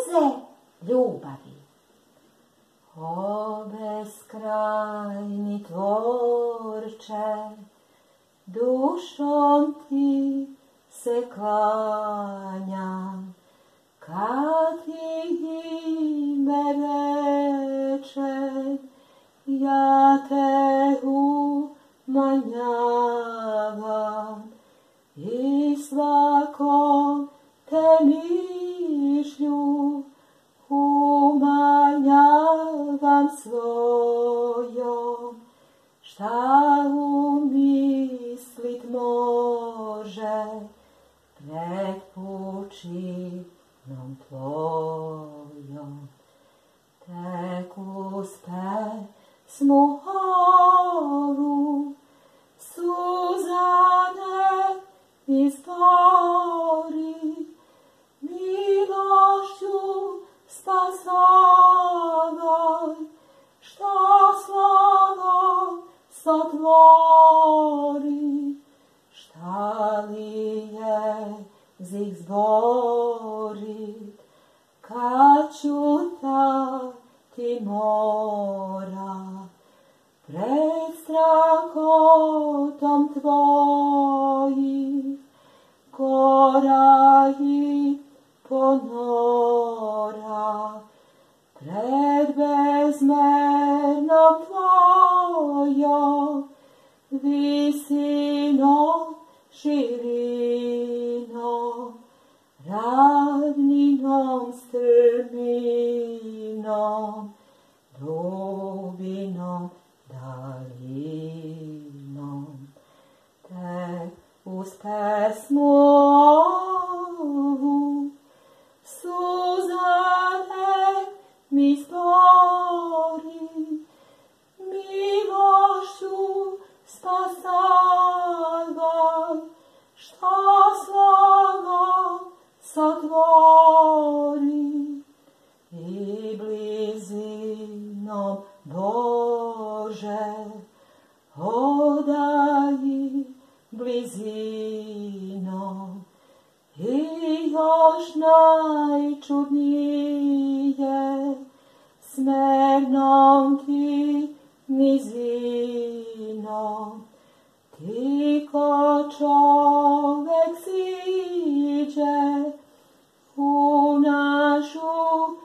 suze ljubavi. O beskrajni tvorče, dušom ti se klanjam, kad ti ime rečem, ja te umanjavam i svakom te mišlju umanjavam svojom. Šta umislit može pred pučinom tvojom? Tek uz pesmu ovu suzane izbori, milošću spasavaj, šta slavom sotvori, šta li jezik zborit, kad ćutati mora, pred strahotom tvojih gora i ponora, pred bezmernom tvojom visinom, širinom, ravninom, strminom, dubinom, dalinom. Tek uz pesmu ovu suzane mi zbori, milošću spasavaj, šta slavom sotvori, i blizinom Bože odaji blizinom. I još najčudnije smernom ti nizinom, ti ko čovek siđe u našu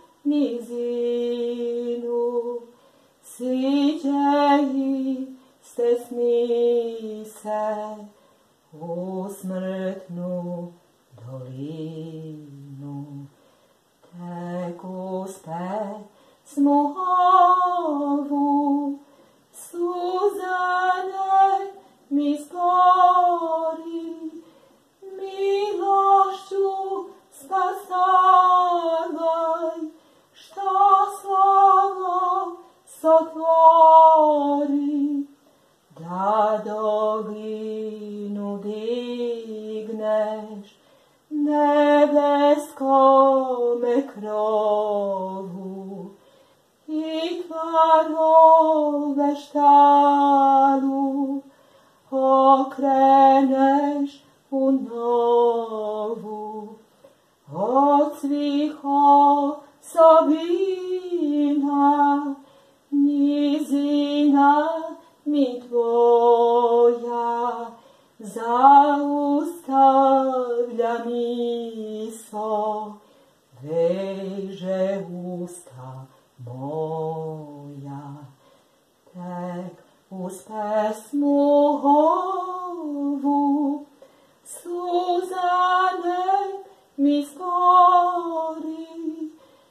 nizinu, siđe i stesni se u smrtnu dolinu. Tek uz pesmu ovu suzane mi zbori, milošću spasavaj, šta slavom sotvori, da dolinu digneš nebeskome krovu i tvarove štalu okreneš u novu. Od svih osobina nizina mi tvoja zaustavlja misao, veže usta moja. Tek uz pesmu ovu suzane mi zbori,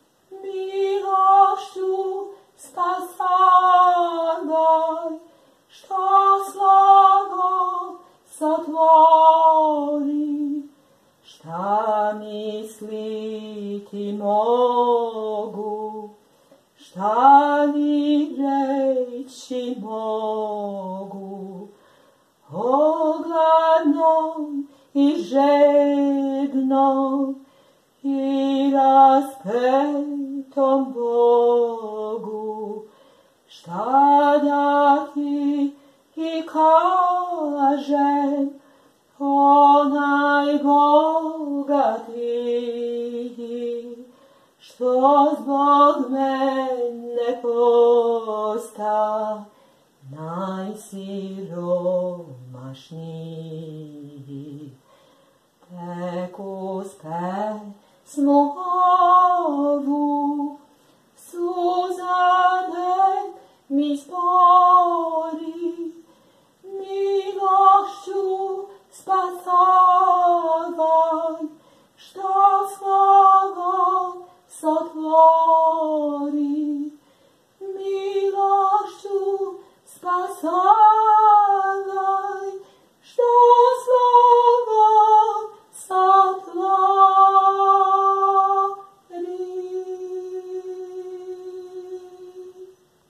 milošću spasavaj, šta slavom sotvori, šta misliti mogu, šta ni reći mogu, o gladnom i žednom i raspetom Bogu, šta da ti i kažem, o najbogatiji, što zbog mene posta najsiromašniji. Tek uz pesmu